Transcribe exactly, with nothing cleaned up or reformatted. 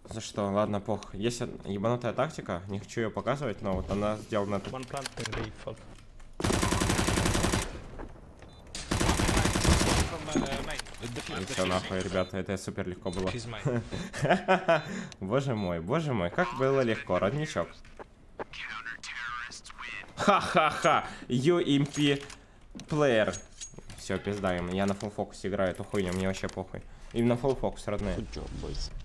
За что? Ладно, пох. Есть ебанутая тактика, не хочу ее показывать, но вот она сделана так. Все нахуй, ребята, это супер легко было. Боже мой, боже мой, как было легко, родничок. Ха-ха-ха, ю эм пи плеер. Все, пизда им, я на фулл фокусе играю эту хуйню, мне вообще похуй. Именно фулл фокус, родные.